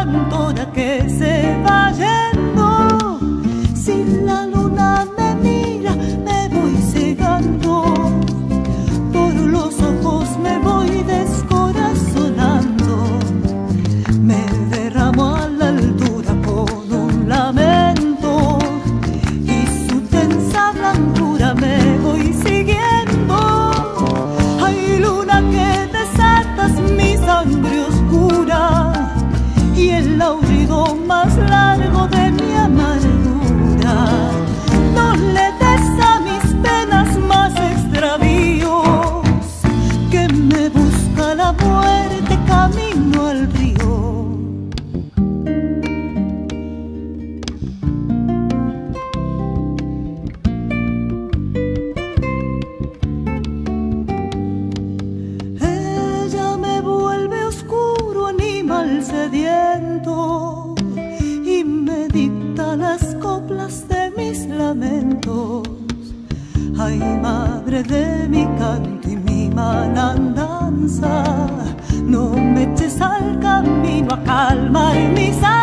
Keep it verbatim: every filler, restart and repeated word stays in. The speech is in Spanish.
cantora que se va yendo. Si la luna me mira, me voy cegando. Por los ojos me voy descorazonando. Me derramo a la altura con un lamento y su tensa blancura me voy siguiendo. Ay, luna que desatas mi sangre oscura y el aullido más largo de mi amargura. No le des a mis penas más extravíos, que me busca la muerte camino al río. Ella me vuelve oscuro animal sediento y me dicta las coplas de mis lamentos. Ay, madre de mi canto y mi manandanza, no me eches al camino a calmar mis